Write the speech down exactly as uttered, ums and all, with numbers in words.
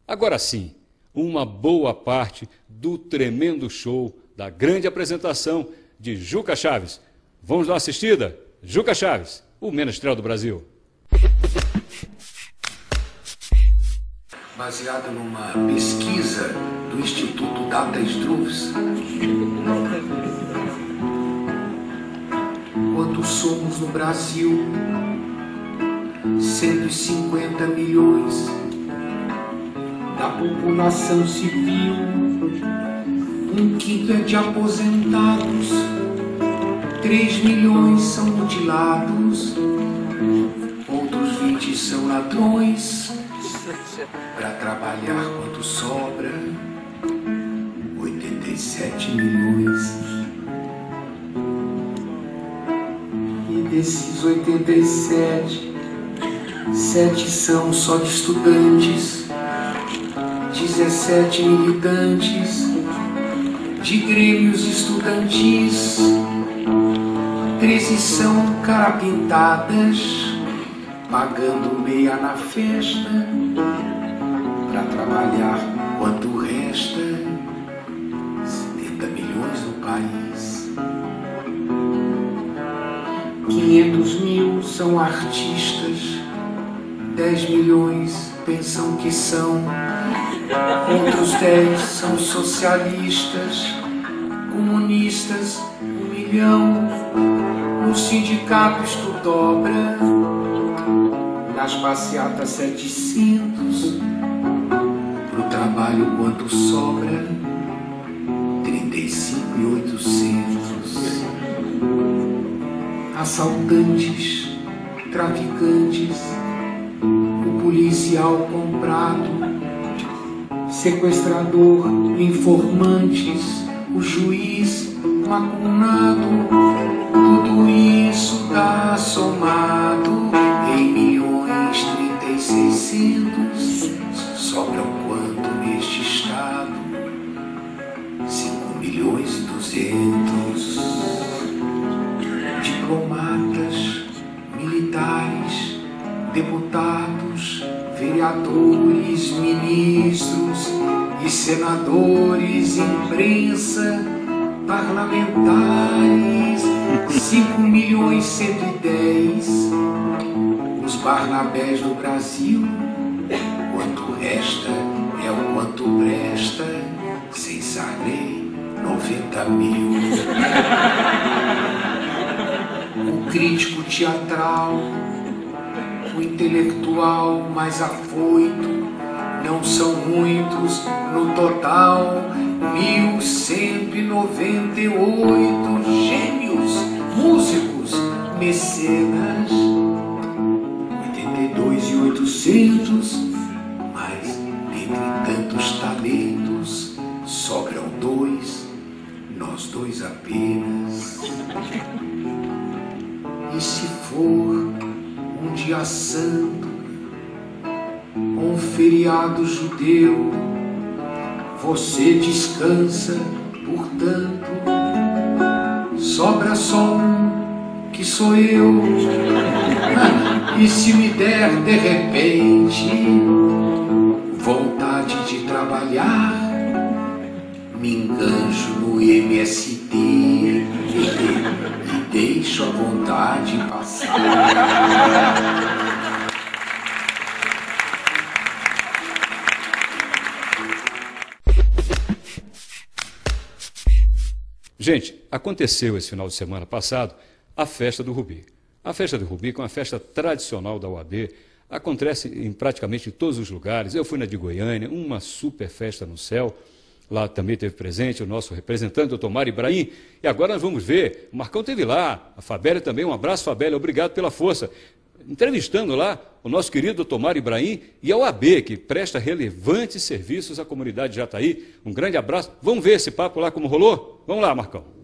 Agora sim, uma boa parte do tremendo show, da grande apresentação de Juca Chaves. Vamos dar uma assistida? Juca Chaves, o menestrel do Brasil. Baseado numa pesquisa do Instituto Data Struves, quantos somos no Brasil? cento e cinquenta milhões da população civil, um quinto é de aposentados, três milhões são mutilados, outros vinte são ladrões. Para trabalhar quanto sobra? oitenta e sete milhões. E desses oitenta e sete, sete são só de estudantes, dezessete militantes de grêmios estudantis, treze são cara pintadas, pagando meia na festa, pra trabalhar quanto resta? setenta milhões no país. quinhentos mil são artistas, dez milhões pensam que são, outros dez são socialistas, comunistas, um milhão. No sindicato isto dobra, nas passeatas setecentos, pro trabalho quanto sobra? trinta e cinco mil e oitocentos. Assaltantes, traficantes, o policial comprado, sequestrador, informantes, o juiz macunado, tudo isso dá somado em milhões, trinta e seiscentos. Sobram quanto neste estado? cinco milhões e duzentos. Diplomatas, militares, deputados, vereadores, ministros e senadores, imprensa, parlamentares, cinco milhões cento e dez. Os Barnabés do Brasil, quanto resta é o quanto presta, sem Sarney, noventa mil. O crítico teatral, o intelectual mais afoito, não são muitos no total, mil cento e noventa e oito gênios, músicos, mecenas, oitenta e dois mil e oitocentos, mas dentre tantos talentos sobram dois, nós dois apenas. E se for um dia santo, um feriado judeu, você descansa, portanto, sobra só um, que sou eu. E se me der de repente vontade de trabalhar, me enganjo no M S D e, e deixo a vontade passar. Gente, aconteceu esse final de semana passado a festa do Rubi. A festa do Rubi, que é uma festa tradicional da U A B, acontece em praticamente todos os lugares. Eu fui na de Goiânia, uma super festa no céu. Lá também teve presente o nosso representante, o Tomar Ibrahim. E agora nós vamos ver, o Marcão esteve lá, a Fabélia também, um abraço, Fabélia, obrigado pela força. Entrevistando lá o nosso querido Tomar Ibrahim e a U A B, que presta relevantes serviços à comunidade de Jataí. Um grande abraço. Vamos ver esse papo lá como rolou? Vamos lá, Marcão.